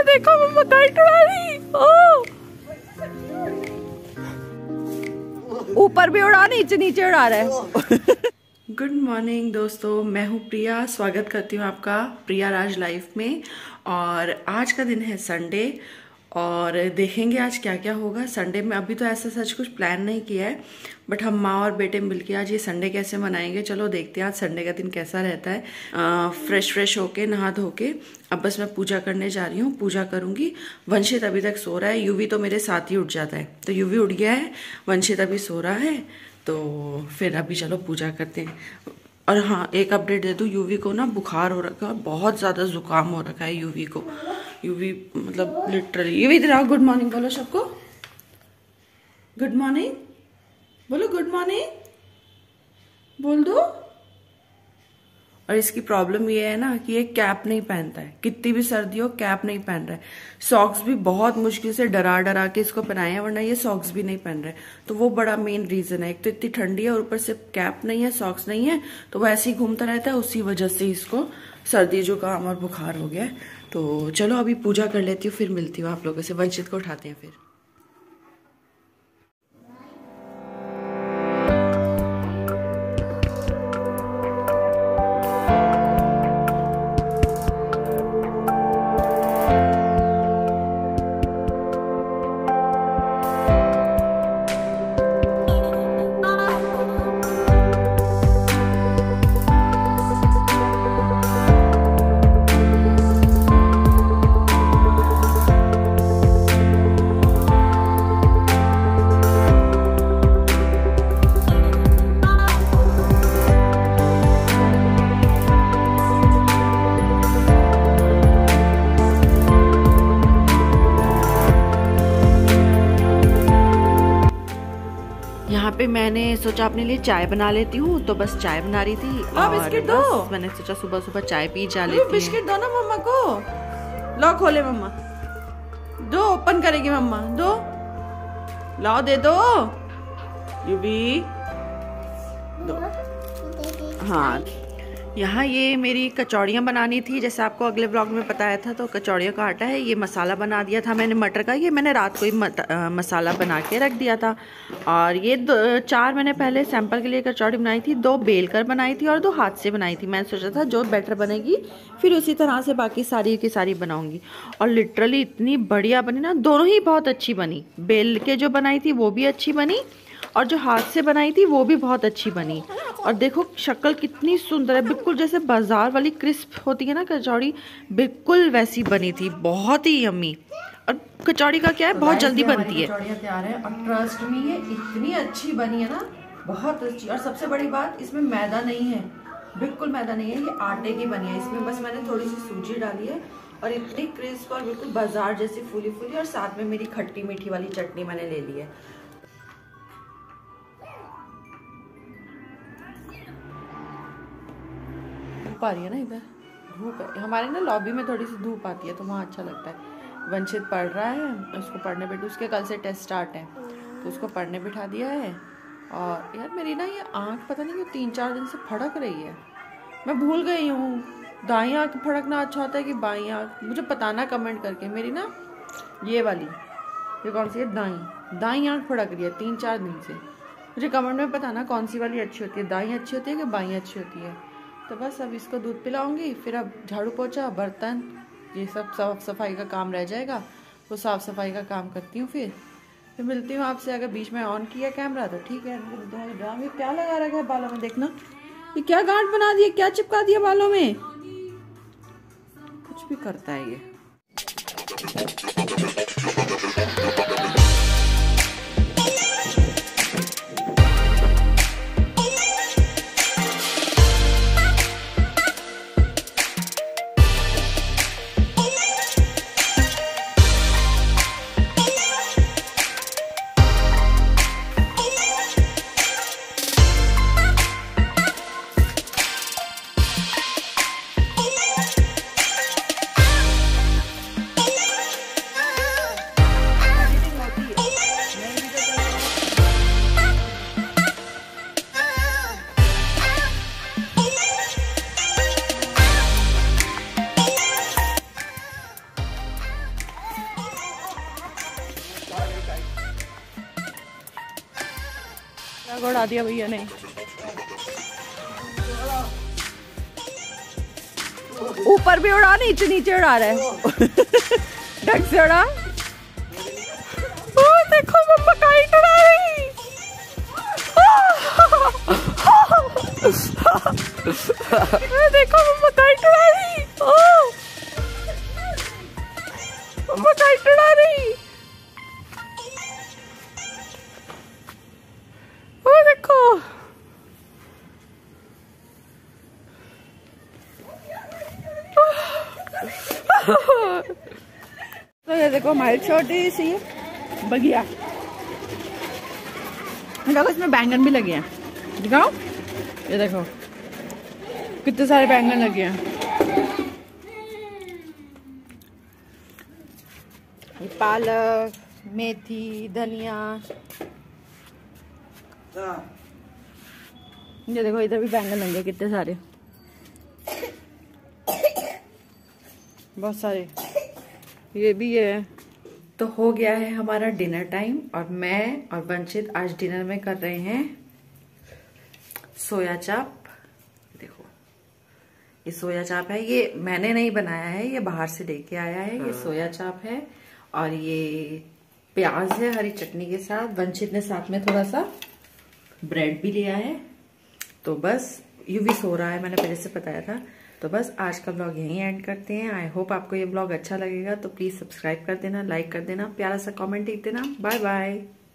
देखो मम्मा काइट उड़ा रही। ऊपर भी उड़ा, नीचे नीचे उड़ा रहा है। गुड मॉर्निंग दोस्तों, मैं हूँ प्रिया। स्वागत करती हूँ आपका प्रिया राज लाइफ में। और आज का दिन है संडे और देखेंगे आज क्या क्या होगा संडे में। अभी तो ऐसा सच कुछ प्लान नहीं किया है, बट हम माँ और बेटे मिलके आज ये संडे कैसे मनाएंगे, चलो देखते हैं आज संडे का दिन कैसा रहता है। फ्रेश होके नहा धो के अब बस मैं पूजा करने जा रही हूँ, पूजा करूंगी। वंशित अभी तक सो रहा है, यूवी तो मेरे साथ ही उठ जाता है, तो यूवी उठ गया है, वंशित अभी सो रहा है। तो फिर अभी चलो पूजा करते हैं। और हाँ, एक अपडेट दे दूँ, यूवी को ना बुखार हो रखा है और बहुत ज़्यादा जुकाम हो रखा है यूवी को। यूवी मतलब लिटरली। यूवी इधर आओ, गुड मॉर्निंग बोलो सबको। गुड मॉर्निंग बोलो, गुड मॉर्निंग बोल दो। और इसकी प्रॉब्लम ये है ना कि ये कैप नहीं पहनता है, कितनी भी सर्दी हो कैप नहीं पहन रहा है। सॉक्स भी बहुत मुश्किल से डरा के इसको पहनाए हैं, वरना ये सॉक्स भी नहीं पहन रहे। तो वो बड़ा मेन रीजन है। एक तो इतनी ठंडी है और ऊपर से कैप नहीं है, सॉक्स नहीं है, तो वो ऐसे ही घूमता रहता है। उसी वजह से इसको सर्दी जुकाम और बुखार हो गया है। तो चलो अभी पूजा कर लेती हूँ, फिर मिलती हूँ आप लोगों से। वंशित को उठाते हैं फिर। यहाँ पे मैंने सोचा अपने लिए चाय बना लेती हूँ, तो बस चाय बना रही थी। और बिस्किट दो। मैंने सोचा सुबह सुबह चाय पी जा लेती हूँ। बिस्किट दो ना मम्मा को। लो खोले मम्मा, दो, ओपन करेगी मम्मा, दो लाओ, दे दो यूबी दो। हाँ, यहाँ ये मेरी कचौड़ियाँ बनानी थी, जैसे आपको अगले ब्लॉग में बताया था। तो कचौड़ियों का आटा है, ये मसाला बना दिया था मैंने मटर का। ये मैंने रात को ही मसाला बना के रख दिया था। और ये 4 मैंने पहले सैंपल के लिए कचौड़ी बनाई थी, 2 बेल कर बनाई थी और 2 हाथ से बनाई थी। मैंने सोचा था जो बैटर बनेगी फिर उसी तरह से बाकी सारी की सारी बनाऊँगी। और लिटरली इतनी बढ़िया बनी ना, दोनों ही बहुत अच्छी बनी। बेल के जो बनाई थी वो भी अच्छी बनी और जो हाथ से बनाई थी वो भी बहुत अच्छी बनी। और देखो शक्ल कितनी सुंदर है, बिल्कुल जैसे बाजार वाली क्रिस्प होती है ना कचौड़ी, बिल्कुल वैसी बनी थी, बहुत ही यम्मी। और कचौड़ी का क्या है, बहुत जल्दी बनती है। कचौड़ियाँ तैयार है और ट्रस्ट मी ये इतनी अच्छी बनी है ना, बहुत अच्छी। और सबसे बड़ी बात, इसमें मैदा नहीं है, बिल्कुल मैदा नहीं है, ये आटे की बनी है। इसमें बस मैंने थोड़ी सी सूजी डाली है और इतनी क्रिस्प और बिल्कुल बाजार जैसी फूली फूली। और साथ में मेरी खट्टी मीठी वाली चटनी मैंने ले ली है। धूप आ रही है ना, इधर धूप है। हमारे ना लॉबी में थोड़ी सी धूप आती है तो वहाँ अच्छा लगता है। वंशित पढ़ रहा है, उसको पढ़ने बैठे, उसके कल से टेस्ट स्टार्ट है तो उसको पढ़ने बिठा दिया है। और यार मेरी ना ये आँख पता नहीं क्यों 3-4 दिन से फड़क रही है। मैं भूल गई हूँ दाई आँख फड़कना अच्छा होता है कि बाई आँख, मुझे बताना कमेंट करके। मेरी ना ये वाली, ये कौन सी है, दाई आँख फड़क रही है 3-4 दिन से। मुझे कमेंट में बताना कौन सी वाली अच्छी होती है, दाई अच्छी होती है कि बाई अच्छी होती है। तो बस अब इसको दूध पिलाऊंगी, फिर अब झाड़ू पोछा बर्तन ये सब साफ सफाई का काम रह जाएगा, वो साफ सफाई का काम करती हूँ। फिर मिलती हूँ आपसे। अगर बीच में ऑन किया कैमरा तो ठीक है। ड्राम ये क्या लगा रखा है बालों में, देखना ये क्या गांठ बना दिया, क्या चिपका दिया बालों में, कुछ भी करता है ये। को उड़ा दिया भैया ने। ऊपर भी उड़ा, नीचे नीचे उड़ा रहा है। ढंग से उड़ा। देखो मम्मा काइट उड़ा रही। देखो मम्मा काइट उड़ा रही। मम्मा काइट उड़ा रही। ओ देखो। तो ये देखो हमारी छोटी सी बगिया। देखो इसमें बैंगन भी लगे हैं, दिखाओ। ये देखो कितने सारे बैंगन लगे हैं। ये पालक, मेथी, धनिया। ये देखो इधर भी बैंगन लगे कितने सारे, बहुत सारे। ये भी है। तो हो गया है हमारा डिनर टाइम और मैं और वंशित आज डिनर में कर रहे हैं सोया चाप। देखो ये सोया चाप है, ये मैंने नहीं बनाया है, ये बाहर से लेके आया है। ये सोया चाप है और ये प्याज है हरी चटनी के साथ। वंशित ने साथ में थोड़ा सा ब्रेड भी लिया है। तो बस यू भी सो रहा है, मैंने पहले से बताया था। तो बस आज का ब्लॉग यहीं एंड करते हैं। आई होप आपको ये ब्लॉग अच्छा लगेगा, तो प्लीज सब्सक्राइब कर देना, लाइक कर देना, प्यारा सा कमेंट लिख देना। Bye bye.